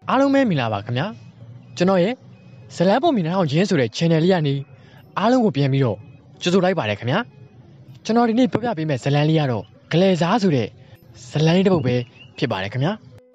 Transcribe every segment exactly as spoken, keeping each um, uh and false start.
အားလုံးပဲမင်္ဂလာပါခင်ဗျာကျွန်တော်ရဲ့ဇလန်ပုံမြင်အောင်ချင်းဆိုတဲ့ channel လေးကနေအားလုံးကိုပြန်ပြီးတော့ကြိုဆိုလိုက်ပါတယ်ခင်ဗျာကျွန်တော်ဒီနေ့ပြောပြပေးမယ့်ဇလန်လေးကတော့ဂလဲစားဆိုတဲ့ဇလန်လေးတစ်ပုဒ်ပဲဖြစ်ပါတယ်ခင်ဗျာ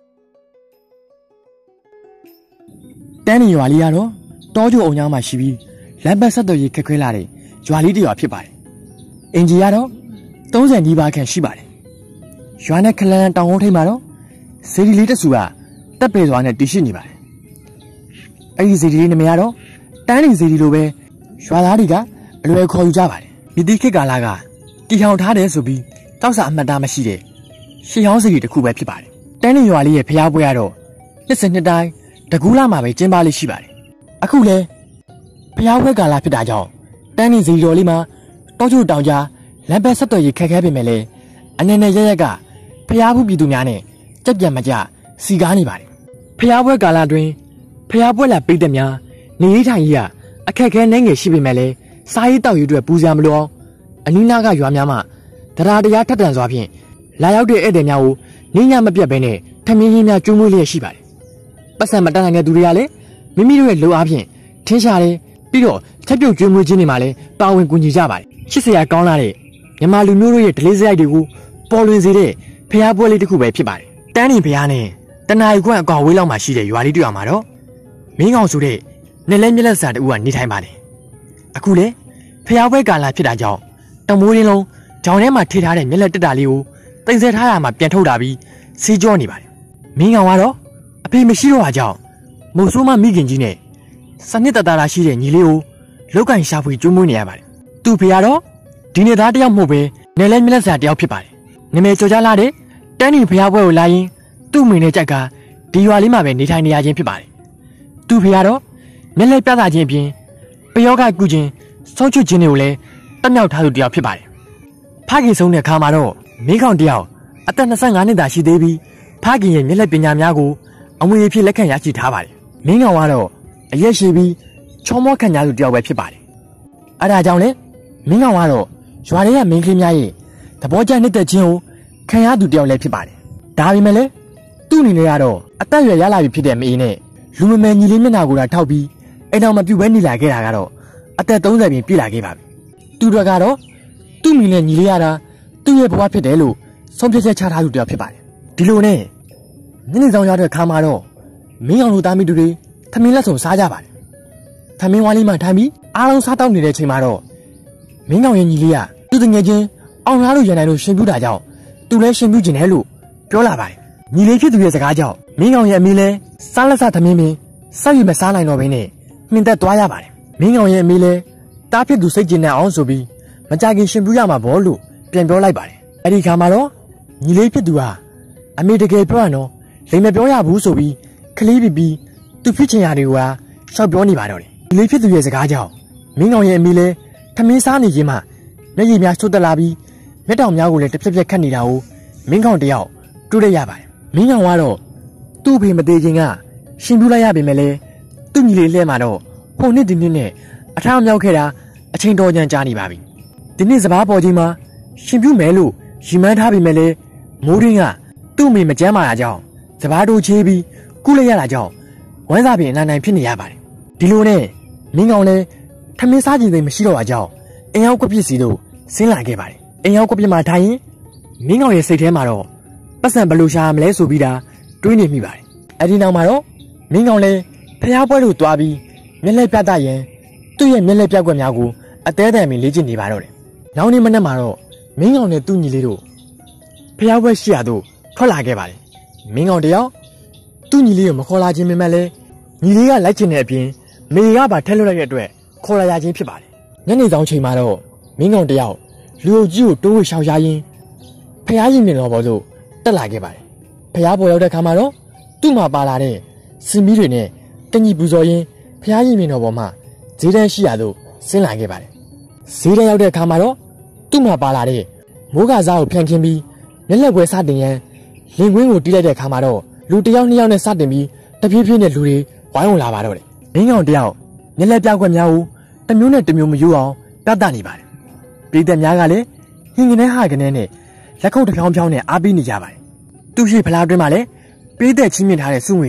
တန်းနေရွာလေးကတော့တောကျုံအောင်ကြားမှာရှိပြီးလမ်းပတ်ဆက်သွယ်ရေးခက်ခဲလာတဲ့ရွာလေးတစ်ရွာဖြစ်ပါတယ်အင်ဂျီကတော့သုံးဆယ်နီးပါးခန့်ရှိပါတယ်ရွာနဲ့ခလန်တောင်ကုန်းထိပ်မှာတော့စေဒီလေးတစ်စုကတက်ပေစွာနဲ့တည်ရှိနေပါတယ်အဲ့ဒီစေဒီလေးနမရတော့တန်းနေစေဒီလိုပဲရွာသားတွေကအလွယ်ခေါ်ယူကြပါတယ်မြစ်တီခေတ်ကာလကတီထောင်ထားတယ်ဆိုပြီးတောက်စာအမှတ်သားမရှိတဲ့ရှေးဟောင်းစေဒီတစ်ခုပဲဖြစ်ပါတယ်တန်းနေရွာလေးရဲ့ဖျားပွဲကတော့နှစ်စဉ်နှစ်တိုင်းတကူးလာမှာပဲကျင်းပလေးရှိပါတယ်အခုလဲဖျားပွဲကာလဖြစ်တာကြောင့်တန်းနေစေဒီတော်လေးမှာတောကျတောင်ကြားလမ်းဘက်ဆက်သွယ်ရေးခက်ခဲပေမဲ့လည်းအနေနဲ့ရရက်ကဖျားဘူးပြည်သူများနဲ့ကြက်ကြံမကြစီကားနေပါတယ်ဖျားပွဲကာလတွင်ဖျားပွဲလာပိတ်သက်များနေရေးထိုင်ရေးကအခက်ခဲနိုင်ငယ်ရှိပေမဲ့လည်းစားရေးတောက်ရေးအတွက်ပူစရာမလိုအောင်အနီးနားကရွာများမှတရားတရားထက်တန်စွာဖြင့်လာရောက်တဲ့ဧည့်သည်များကိုနေညမပြတ်ဘဲနဲ့ထမင်းကြီးများကျွေးမွေးလျက်ရှိပါတယ်ပတ်စံမတတ်နိုင်တဲ့သူတွေကလည်းမိမိတို့ရဲ့လိုအားဖြင့်ထင်းရှာတယ်ပြီးတော့ချက်ပြုတ်ကျွေးမွေးခြင်းတွေမှာလည်းပါဝင်ကူညီကြပါတယ်ချစ်စရာကောင်းလာတဲ့မြန်မာလူမျိုးတို့ရဲ့ဒလေးစရိုက်တွေကိုပေါ်လွင်စေတဲ့ဖျားပွဲလေးတစ်ခုပဲဖြစ်ပါတယ်တန်းနေဖျားနဲ့တနအီခွန့်အကွာဝေးလောက်မှာရှိတဲ့ရွာလေးတစ်ရွာမှာတော့မင်းကောင်ဆိုတဲ့နဲ့လဲမျက်လက်စာတူကနေထိုင်ပါတယ်အခုလေဖျားပွဲကာလဖြစ်တာကြောင့်တမိုးရင်းလုံးဂျောင်ထဲမှာထိထားတဲ့မျက်လက်တက်တာလေးကိုတိတ်ဆဲထားရမှာပြန်ထုတ်တာပြီးစီးကြောနေပါတယ်မင်းကောင်ကတော့အဖေမရှိတော့တာကြောင့်မုတ်ဆိုးမမိခင်ကြီးနဲ့စနစ်တသားရှိတဲ့ညီလေးကိုလောက်ကင်ရှာဖွေကျွေးမွေးနေရပါတယ်သူ့ဖေကတော့ဒီနေ့သားတယောက်မဟုတ်ပဲနဲ့လဲမျက်လက်စာတယောက်ဖြစ်ပါတယ်နာမည်ကျော်ကြားလာတဲ့တန်းနေဖျားပွဲကိုလာရင်သူ့မိနဲ့ကြက်ကဒီရွာလေးမှာပဲနေထိုင်နေရခြင်းဖြစ်ပါတယ်သူ့ဖေကတော့မျက်လက်ပြသခြင်းအပြင်ပယောဂကုခြင်းဆုံးချွတ်ခြင်းတွေကိုလည်းတက်မြောက်ထားသူတယောက်ဖြစ်ပါတယ်ဖခင်ဆုံးတဲ့အခါမှာတော့မိကောင်တယောက်အသက်နှစ်ဆယ့်ငါးနှစ်သာရှိသေးပြီးဖခင်ရဲ့မျက်လက်ပညာများကိုအမွေအဖြစ်လက်ခံရရှိထားပါတယ်မင်းကောင်ကတော့အရက်ရှိပြီးချောမောခံကြသူတယောက်ပဲဖြစ်ပါတယ်အဲဒါကြောင့်လေမင်းကောင်ကတော့ရွာတွေကမင်းကလေးများရဲ့သဘောကျနှစ်သက်ခြင်းကိုခံရသူတယောက်လည်းဖြစ်ပါတယ်ဒါပေမဲ့လည်းသူ့အနေနဲ့ကတော့အသက်အရွယ်ရလာပြီဖြစ်တဲ့မအေးနဲ့လူမမယ်ညီလေးမျက်နှာကိုသာထောက်ပြီးအိမ်တော်မပြုတ်ပဲနေလာခဲ့တာကတော့အသက်သုံးဆယ်ပြင်ပြည့်လာခဲ့ပါပြီသူတို့ကတော့သူ့မိနဲ့ညီလေးရတာသူ့ရဲ့ဘဝဖြစ်တယ်လို့ဆုံးဖြတ်ချက်ချထားသူတယောက်ဖြစ်ပါတယ်ဒီလိုနဲ့ညနေဆောင်ရောက်တဲ့ခါမှာတော့မင်းအောင်လူသားမိသူတွေထမင်းလက်ဆောင်စားကြပါတယ်ထမင်းဝါးလေးမှထိုင်ပြီးအားလုံးစားတောက်နေတဲ့ချိန်မှာတော့မင်းကောင်ရဲ့ညီလေးကသူ့တငယ်ချင်းအောင်လားလို့ရန်နိုင်လို့ရှင်ပြူတာကြောင့်သူလည်းရှင်ပြူကျင်တယ်လို့ပြောလာပါတယ်ညီလေးဖြစ်သူရဲ့စကားကြောင့်မင်းကောင်ရဲ့အမေလည်းစားလက်စားသမင်းမင်းစောက်ရမစားနိုင်တော့ဘဲနဲ့နှင်သက်သွားရပါတယ်မင်းကောင်ရဲ့အမေလည်းတားဖြစ်သူစိတ်ကျဉ်တဲ့အောင်ဆိုပြီးမကြခင်ရှင်ပြူရမှာဘောလို့ပြန်ပြောလိုက်ပါတယ်အဲ့ဒီခါမှာတော့ညီလေးဖြစ်သူဟာအမေတကယ်ပြောရတော့လိမ်မပြောရဘူးဆိုပြီးခလေးပြီးပြီးသူဖြစ်ချင်ရတွေကရှောက်ပြောနေပါတော့တယ်ညီလေးဖြစ်သူရဲ့စကားကြောင့်မင်းကောင်ရဲ့အမေလည်းထမင်းစားနေခြင်းမှမျက်ရည်များဆွတ်တက်လာပြီးမျက်တောင်များကိုလည်းတစ်ပြက်ပြက်ခတ်နေတာကိုမင်းကောင်တယောက်တွေ့ရရပါတယ်မင်းကောင်ကတော့သူ့ဖေမသေးခြင်းကရှင်ပြူလိုက်ရပေမဲ့လည်းသူ့ညီလေးလှဲမှာတော့ဟိုနှစ်ဒီနှစ်နဲ့အထောင်မြောက်ခဲ့တာအချိန်တော်ကြံကြာနေပါပြီဒီနှစ်စပားပေါ်ကြီးမှာရှင်ပြူမယ်လို့ရီမန်းထားပေမဲ့လည်းမိုးရင်းကသူ့အမေမကြမ်းမာတာကြောင့်စပားတို့ချေးပြီးကုလိုက်ရတာကြောင့်ဝမ်းစာပြင်အနိုင်နိုင်ဖြစ်နေရပါတယ်ဒီလိုနဲ့မင်းကောင်လည်းထမင်းစားခြင်းသိမရှိတော့တာကြောင့်အင်ရောက်ကွက်ပစ္စည်းတို့ဆင်းလာခဲ့ပါတယ်အင်ရောက်ကွက်ပြမှာထိုင်ရင်မင်းကောင်ရဲ့စိတ်ထဲမှာတော့ပတ်စံဘလို့ရှာမလဲဆိုပြီးတာတွေးနေမိပါတယ်အဲဒီနောက်မှာတော့မင်းကောင်လည်းဖျားပွဲလို့တွားပြီးမျက်လက်ပြတ်ရင်သူ့ရဲ့မျက်လက်ပြတ်ကွက်များကိုအသေးအံမင်းလေ့ကျင့်နေပါတော့တယ်နောက်နေ့မနေ့မှာတော့မင်းကောင်နဲ့သူ့ညီလေးတို့ဖျားပွဲရှိရသို့ထွက်လာခဲ့ပါတယ်မင်းကောင်တယောက်သူ့ညီလေးကိုမခေါ်လာခြင်းပေမဲ့လည်းညီလေးကလိုက်ချင်တဲ့အပြင်မေကပါထဲလွတ်လိုက်တဲ့အတွက်ခေါ်လာရခြင်းဖြစ်ပါတယ်ညနေဆောင်ချိန်မှာတော့မင်းကောင်တယောက်လူအုပ်ကြီးကိုတိုးဝှေ့ရှောင်ရှားရင်းဖျားရင်မြင်တော်ပေါ်သို့တက်လာခဲ့ပါတယ်ဖျားပေါ်ရောက်တဲ့ခါမှာတော့သူ့မှာပါလာတဲ့စင်မီးတွေနဲ့တညီပူဇော်ရင်းဖျားရင်မြင်တော်ပေါ်မှာဈေးတန်းရှိရာသို့ဆင်းလာခဲ့ပါတယ်ဈေးတန်းရောက်တဲ့ခါမှာတော့သူ့မှာပါလာတဲ့မိုးကစားကိုဖြန့်ခင်းပြီးမျက်လက်ပွဲစတင်ရန်လင်ကွင်းကိုတီးလိုက်တဲ့ခါမှာတော့လူတယောက်နှစ်ယောက်နဲ့စတင်ပြီးတဖြည်းဖြည်းနဲ့လူတွေဝိုင်းဝင်လာပါတော့တယ်မင်းကောင်တယောက်မျက်လက်ပြကွက်များကိုတစ်မျိုးနဲ့တစ်မျိုးမယူအောင်ပြသနေပါတယ်ပြည်သက်များကလည်းဟင်းကနေဟာကနေနဲ့လက်ခုပ်တစ်ဖြောင်းဖြောင်းနဲ့အားပေးနေကြပါတယ်သူရှိဖလားတွင်းမှာလည်းပြည်သက်ချင်းမြင့်ထားတဲ့စုငွေက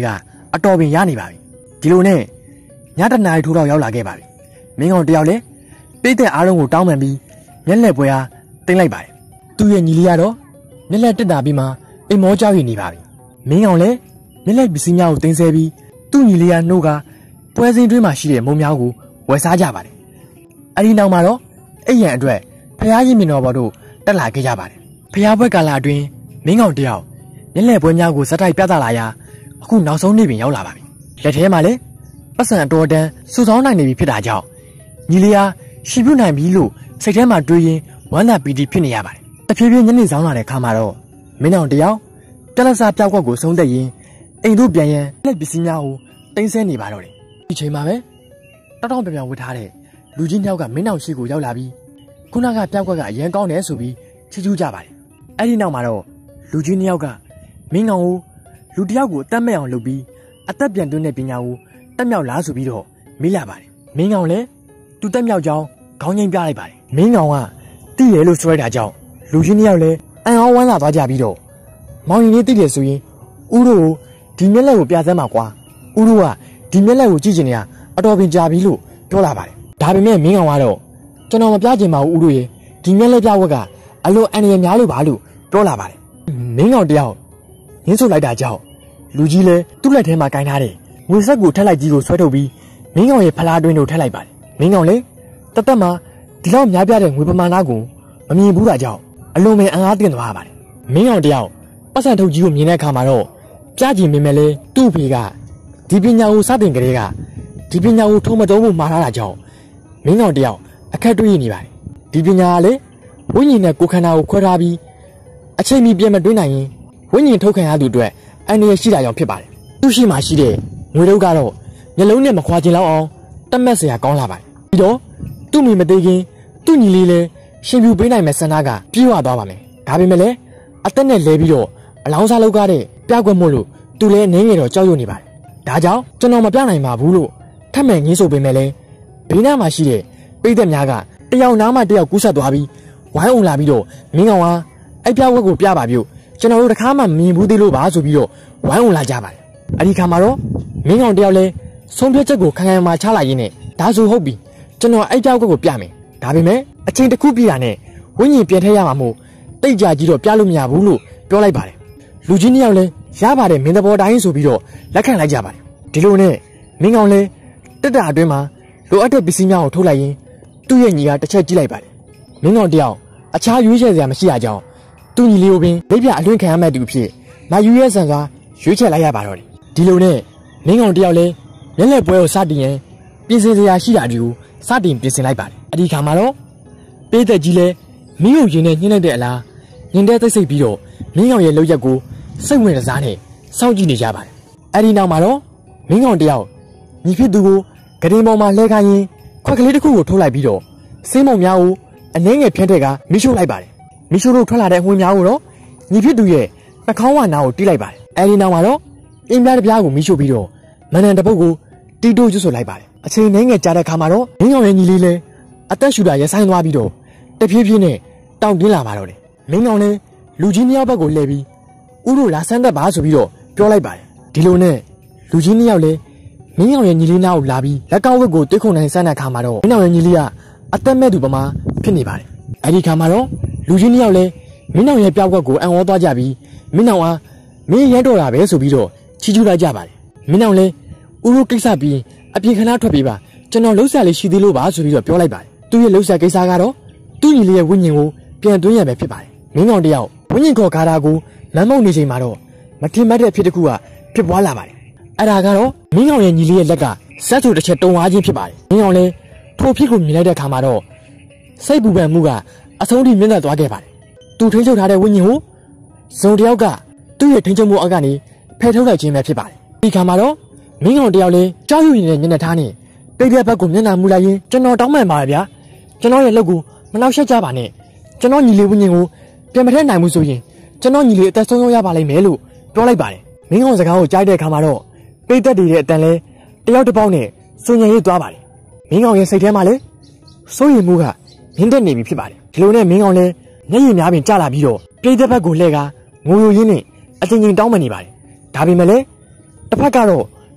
အတော်ပင်ရနေပါပြီဒီလိုနဲ့ညတနာရီထိုးတော့ရောက်လာခဲ့ပါပြီမင်းကောင်တယောက်လည်းပိတ်တဲ့အားလုံးကိုတောင်းပန်ပြီးမျက်လက်ပွဲအားတင်လိုက်ပါတယ်သူ့ရဲ့ညီလေးကတော့မျက်လက်တက်တာပြီးမှအိမ်မောကြောက်ရနေပါပြီမင်းကောင်လည်းမျက်လက်ပစ္စည်းများကိုတင်ဆဲပြီးသူ့ညီလေးကနှုတ်ကပွဲစင်းတွင်းမှာရှိတဲ့မုံများကိုဝယ်စားကြပါတယ်အဲ့ဒီနောက်မှာတော့အိမ်ရန်အတွက်ဖျားရင်မြင်တော်ဘော်တို့တက်လာခဲ့ကြပါတယ်ဖျားပွဲကာလအတွင်းမင်းကောင်တယောက်မျက်လက်ပွဲများကိုဇက်တိုက်ပြသလာရာအခုနောက်ဆုံးနေ့ပင်ရောက်လာပါပြီလက်ထဲမှာလည်းပတ်စံတော်တန်းစူဆောင်းနိုင်နေပြီဖြစ်တာကြောင့်ညီလေးအားရှီပြုတ်နိုင်ပြီလို့စိတ်ထဲမှာတွေးရင်းဝမ်းသာပီတိဖြစ်နေရပါတယ်တဖြည်းဖြည်းညနေဆောင်လာတဲ့ခါမှာတော့မင်းအောင်တယောက်ပြလက်စားပြောက်ကွက်ကိုဆုံးသက်ရင်းအိမ်တို့ပြန်ရန်လက်ပစ္စည်းများကိုတင်းဆဲနေပါတော့တယ်ဒီချိန်မှာပဲတောက်တောက်ပြောင်ပြောင်ဝတ်ထားတဲ့လူကြီးနှစ်ယောက်ကမင်းအောင်ရှိကိုရောက်လာပြီးခုနကပြောက်ကွက်ကအရန်ကောင်းတယ်ဆိုပြီးချီးကျူးကြပါတယ်အဲ့ဒီနောက်မှာတော့လူကြီးနှစ်ယောက်ကမင်းအောင်ကိုလူတစ်ယောက်ကိုအသက်မဲ့အောင်လုပ်ပြီးအသက်ပြန်သွင်းတဲ့ပညာကိုတက်မြောက်လားဆိုပြီးတော့မေးလာပါတယ်မင်းအောင်လည်းသူတက်မြောက်ကြောင်းခေါင်းငိမ့်ပြလိုက်ပါတယ်မင်းအောင်ကတိရဲလို့ဆိုရတာကြောင့်လူကြီးနှစ်ယောက်လည်းအံ့ဩဝမ်းသာသွားကြပြီးတော့မောင်ရင်လေးတိတယ်ဆိုရင်ဦးတို့ကိုဒီမျက်လက်ကိုပြစမ်းပါကွာဦးတို့ကဒီမျက်လက်ကိုကြည့်ချင်နေတာအတော်ပင်ကြာပြီလို့ပြောလာပါတယ်ဒါပေမဲ့မင်းအောင်ကတော့ကျွန်တော်မပြချင်ပါဘူးဦးတို့ရေဒီမျက်လက်ပြဝက်ကအလိုအန်ရများလို့ပါလို့ပြောလာပါတယ်မင်းအောင်တယောက်ငင်းဆုပ်လိုက်တာကြောင့်လူကြီးလည်းသူ့လက်ထဲမှာကင်ထားတဲ့ငွေဆက်ကိုထက်လိုက်ကြီးကိုဆွဲထုတ်ပြီးမင်းကောင်ရဲ့ဖလားတွင်းတို့ထက်လိုက်ပါတယ်မင်းကောင်လည်းတသက်မှာဒီလောက်များပြတဲ့ငွေပမာဏကိုမမြင်ဘူးတာကြောင့်အလွန်ပဲအံ့အားသင့်သွားပါတယ်မင်းကောင်တယောက်ပတ်စံထုတ်ကြီးကိုမြင်တဲ့အခါမှာတော့ပြကြည့်မိမယ်လေသူ့ဖေကဒီပညာကိုစတင်ကြတဲ့ကဒီပညာကိုထုံမတုံးဖို့မှားထားတာကြောင့်မင်းကောင်တယောက်အခက်တွေ့နေပါတယ်ဒီပညာကလေဝိညာဉ်နဲ့ကိုယ်ခန္ဓာကိုခွဲထားပြီးအချိန်မီပြန်မတွင်းနိုင်ရင်ဝိညာဉ်ထုတ်ခံရသူအတွက်အန္တရာယ်ရှိတာကြောင့်ဖြစ်ပါတယ်သူ့ရှိမှရှိတဲ့ငွေတို့ကတော့မျက်လုံးနဲ့မခွာချင်လောက်အောင်တတ်မှတ်စရာကောင်းလာပါတယ်ပြီးတော့သူ့မိမသေးခင်သူ့ညီလေးလည်းရှင်ပြူပေးနိုင်မဲ့ဆန္ဒကပြေဝသွားပါမယ်ဒါပေမဲ့လည်းအသက်နဲ့လဲပြီးတော့အလောင်းစားလောက်ကားတဲ့ပြကွက်မို့လို့သူလည်းနင်းငယ်တော့ကြောက်ရွံ့နေပါတယ်ဒါကြောင့်ကျွန်တော်မပြနိုင်ပါဘူးလို့ထပ်မဲ့ငင်းဆိုပေးမယ်လေဘေးနားမှာရှိတဲ့ပိတ်သက်များကတယောက်နားမှတယောက်ကူးဆက်သွားပြီးဝိုင်းအောင်လာပြီးတော့မင်းကောင်ကအဲ့ပြကွက်ကိုပြပါပြုတ်ကျွန်တော်တို့တခါမှမမြင်ဘူးသေးလို့ပါဆိုပြီးတော့ဝိုင်းအောင်လာကြပါတယ်အဲ့ဒီခါမှာတော့မင်းကောင်တယောက်လဲဆုံးဖြတ်ချက်ကိုခံခံမှာချလိုက်ရင်းနဲ့ဒါဆိုဟုတ်ပြီကျွန်တော်အဲ့ကြောက်ကွက်ကိုပြမယ်ဒါပေမဲ့အချိန်တစ်ခုပြတာနဲ့ဝိညာဉ်ပြန်ထည့်ရမှာမို့တိတ်ကြကြီးတော့ပြလို့မရဘူးလို့ပြောလိုက်ပါတယ်လူကြီးနှစ်ယောက်လဲရပါတယ်မင်းသဘောတိုင်းဆိုပြီးတော့လက်ခံလိုက်ကြပါတယ်ဒီလိုနဲ့မင်းကောင်လဲတက်တာအတွင်းမှာလိုအပ်တဲ့ပစ္စည်းများကိုထုတ်လိုက်ရင်သူ့ရဲ့ညီကတစ်ချက်ကြည့်လိုက်ပါတယ်မင်းကောင်တယောက်အခြားရွေးချယ်စရာမရှိတာကြောင့်သူ့ညီလေးကိုပင်လက်ပြအလွင့်ခံရမဲ့သူဖြစ်မယူရဲဆန်စွာရွေးချယ်လိုက်ရပါတော့တယ်ဒီလိုနဲ့မင်းကောင်တယောက်လဲမျက်လက်ပွဲကိုစတင်ရင်ပြင်ဆင်စရာရှိတာတွေကိုစတင်ပြင်ဆင်လိုက်ပါတယ်အဒီခါမှာတော့ပေးသက်ကြီးလဲမင်းကိုရင်နဲ့ညှင်းလိုက်တဲ့အလားညင်တဲ့သိစိတ်ပြီးတော့မင်းကောင်ရဲ့လောက်ရက်ကိုစိတ်ဝင်စားနဲ့စောင့်ကြည့်နေကြပါတယ်အဲ့ဒီနောက်မှာတော့မင်းကောင်တယောက်ညီဖြစ်သူကိုဂရင်ပေါ်မှာလှဲခိုင်းရင်ခွက်ကလေးတစ်ခုကိုထုတ်လိုက်ပြီးတော့စင်းမုံများကိုအနှဲငယ်ဖြန်းထက်ကမိရှို့လိုက်ပါတယ်မိရှို့လို့ထွက်လာတဲ့ငွေများကိုတော့ညီဖြစ်သူရဲ့နှာခေါင်းဝါနာကိုတီးလိုက်ပါတယ်အဲ့ဒီနောက်မှာတော့အင်းပြားတစ်ပြားကိုမိရှို့ပြီးတော့မန္တန်တစ်ပုတ်ကိုတီတိုးကျွတ်ဆွလိုက်ပါတယ်အချိန်နှဲငယ်ကြာတဲ့ခါမှာတော့မင်းကောင်ရဲ့ညီလေးလဲအသက်ရှူတာရဆိုင်သွားပြီးတော့တဖြည်းဖြည်းနဲ့တောင့်တင်းလာပါတော့တယ်မင်းကောင်လည်းလူကြီးနှစ်ယောက်ဘက်ကိုလှည့်ပြီးဥတို့လာဆန်းသက်ပါဆိုပြီးတော့ပြောလိုက်ပါတယ်ဒီလိုနဲ့လူကြီးနှစ်ယောက်လည်းမင်းကောင်ရဲ့ညီလေးနားကိုလာပြီးလက်ကောက်ဝက်ကိုတွေးခုန်နိုင်ဆန်းတဲ့ခါမှာတော့မင်းကောင်ရဲ့ညီလေးကအသက်မဲ့သူပမာဖြစ်နေပါတယ်အဲ့ဒီခါမှာတော့လူကြီးနှစ်ယောက်လည်းမင်းကောင်ရဲ့ပြောက်ကွက်ကိုအံ့ဩသွားကြပြီးမင်းကောင်ကမင်းရမ်းတော်တာပဲဆိုပြီးတော့ချီးကျူးလိုက်ကြပါတယ်မင်းကောင်လည်းဥတို့ကိစ္စပြီးအပြင်ခဏထွက်ပြေးပါကျွန်တော်လှုပ်ရှားလေးရှိသေးလို့ပါဆိုပြီးတော့ပြောလိုက်ပါတယ်သူ့ရဲ့လှုပ်ရှားကိစ္စကတော့သူ့ညီလေးရဲ့ဝိညာဉ်ကိုပြန်သွင်းရမယ်ဖြစ်ပါတယ်မင်းကောင်တယောက်ဝိညာဉ်ခေါ်ကားတာကိုလမ်းမောက်နေချိန်မှာတော့မထင်မှတ်တဲ့ဖြစ်တစ်ခုကဖြစ်ပွားလာပါတယ်အဲ့ဒါကတော့မင်းကောင်ရဲ့ညီလေးရဲ့လက်ကဆက်ဆူတစ်ချက်တုံသွားခြင်းဖြစ်ပါတယ်မင်းကောင်လည်းထိုဖြစ်ကိုမြင်လိုက်တဲ့အခါမှာတော့စိတ်ပူပန်မှုကအဆုံးထိမြင့်တက်သွားခဲ့ပါတယ်သူထိန်းချုပ်ထားတဲ့ဝိညာဉ်ကိုဇုံတယောက်ကသူ့ရဲ့ထိန်းချုပ်မှုအောက်ကနေဖယ်ထုတ်လိုက်ခြင်းပဲဖြစ်ပါတယ်ဒီခါမှာတော့မင်းကောင်တယောက်လည်းကြောက်ရွံ့နေတဲ့မျက်နှာထားနဲ့ပိတ်တဲ့ဘက်ကိုမျက်နှာမူလိုက်ရင်ကျွန်တော်တောင်းပန်ပါဗျာကျွန်တော်ရဲ့လက်ကိုမနှောက်ယှက်ကြပါနဲ့ကျွန်တော်ညီလေးဝိညာဉ်ကိုပြန်မထည့်နိုင်ဘူးဆိုရင်ကျွန်တော်ညီလေးအသက်ဆုံးရှုံးရပါလိမ့်မယ်လို့ပြောလိုက်ပါတယ်မင်းကောင်စကားကိုကြားတဲ့အခါမှာတော့ပိတ်သက်တွေရဲ့အတန်လဲတယောက်တစ်ပေါက်နဲ့စွန့်ညံရေးသွားပါတယ်မင်းကောင်ရဲ့စိတ်ထဲမှာလည်းစိုးရိမ်မှုကမြင့်တက်နေပြီဖြစ်ပါတယ်ဒီလိုနဲ့မင်းကောင်လည်းမျက်ရည်များပင်ကျလာပြီးတော့ပိတ်သက်ဘက်ကိုလှည့်ကငိုယိုရင်းနဲ့အချင်းချင်းတောင်းပန်နေပါတယ်ဒါပေမဲ့လည်းတစ်ဖက်ကတော့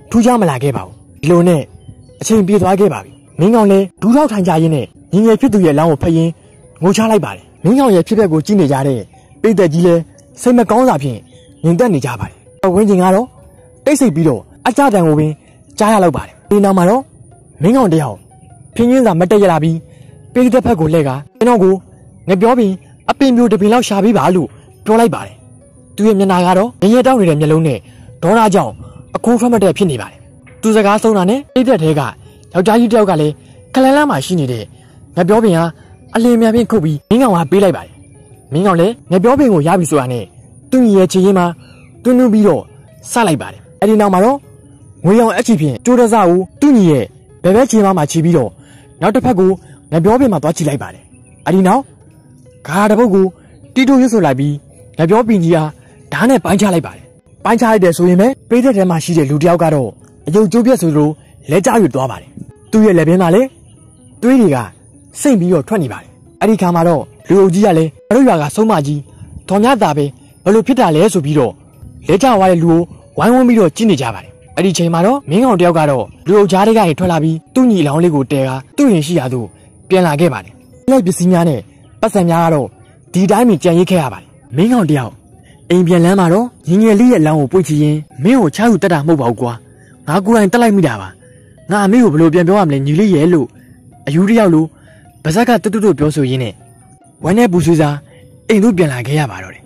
ထူးခြားမလာခဲ့ပါဘူးဒီလိုနဲ့အချိန်ပြေးသွားခဲ့ပါပြီမင်းကောင်လည်းဒူးထောက်ထိုင်ကြရင်းနဲ့ငငယ်ဖြစ်သူရဲ့အလောင်းကိုဖက်ရင်းငိုချလိုက်ပါတယ်မင်းကောင်ရဲ့ဖြစ်ပျက်ကိုကြည့်နေကြတဲ့ပိတ်သက်ကြီးလည်းစိတ်မကောင်းစွာဖြင့်ငြိမ်သက်နေကြပါတယ်ဝင်းကျင်ကတော့တိတ်ဆိတ်ပြီးတော့အကြတန်ကိုပင်ကြားရလောက်ပါတယ်ဒီနောက်မှာတော့မင်းကောင်တယောက်ဖြင်းချင်းစာမတက်ရလာပြီးပိတ်သက်ဖက်ကိုလှည့်ကကျွန်တော်ကိုငပြောပြီးအပင်မျိုးတစ်ပင်လောက်ရှာပေးပါလို့ပြောလိုက်ပါတယ်သူရဲ့မျက်နှာကတော့ငရဲတောက်နေတဲ့မျက်လုံးနဲ့ဒေါသကြောင့်အခိုးထွက်မတဲ့ဖြစ်နေပါတယ်သူစကားဆုံးတာနဲ့ပိတ်သက်ထဲကယောက်ျားကြီးတယောက်ကလည်းခလန်လန်းမှာရှိနေတဲ့ငပြောပင်ဟာအလင်းများဖြင့်ခုတ်ပြီးမင်းကောင်ကပေးလိုက်ပါတယ်မင်းကောင်လည်းငပြောပင်ကိုရပြီဆိုတာနဲ့သူ့ညီရဲ့ခြေရင်းမှာတွန်းတွန်းပြီးတော့ဆလိုက်ပါတယ်အဲ့ဒီနောက်မှာတော့ငွေရောင်အချီဖြင့်ကျိုးတစားကိုသူ့ညီရဲ့ဘယ်ဘက်ခြေမှာခြီးပြီးတော့နောက်တစ်ဖက်ကိုငပြောပင်မှာသွားခြိလိုက်ပါတယ်အဲ့ဒီနောက်ဂါရတစ်ပုတ်ကိုတီတိုရွတ်ဆိုလိုက်ပြီးငပြောပင်ကြီးဟာဓာတ်နဲ့ပိုင်းချလိုက်ပါတယ်ပိုင်းချလိုက်တဲ့ဆိုရင်ပဲပိတ်သက်ထဲမှာရှိတဲ့လူတစ်ယောက်ကတော့အယုတ်ကျိုးပြက်ဆိုလိုလက်ကျရွတ်သွားပါတယ်သူ့ရဲ့လက်ပင်မှာလည်းသွေးတွေကစိမ့်ပြီးတော့ထွက်နေပါတယ်အဲ့ဒီခါမှာတော့လူအုပ်ကြီးကလည်းအရုပ်ရွာကဆုံးမကြီးတော်များတာပဲဘလို့ဖြစ်တာလဲဆိုပြီးတော့လက်ကျသွားတဲ့လူကိုဝိုင်းဝန်းပြီးတော့ကြည့်နေကြပါတယ်အဲ့ဒီချိန်မှာတော့မင်းကောင်တယောက်ကတော့လူအုပ်ကြားထဲကနေထွက်လာပြီးသူ့ညီအလောင်းလေးကိုတဲကသူ့ရင်ရှိရာသို့ပြန်လာခဲ့ပါတယ်လိုက်ပစ္စည်းများနဲ့ပတ်စံများကတော့ဒီတိုင်းမြင်ကြံရိတ်ခဲ့ရပါတယ်မင်းကောင်တယောက်အိမ်ပြန်လမ်းမှာတော့ငငယ်လေးရဲ့အလောင်းကိုပွေ့ချရင်မင်းကိုချားယူတတ်တာမဟုတ်ပါဘူးကွာငါကိုယ်တိုင်တက်လိုက်မိတာပါငါအမေကိုဘလို့ပြန်ပြောရမလဲညီလေးရဲ့လို့အယူတယောက်လို့ဗဇက်ကတွတ်တွတ်ပြောဆိုရင်းနဲ့ဝမ်းနဲ့ပူဆွေးစားအိမ်တို့ပြန်လာခဲ့ရပါတော့တယ်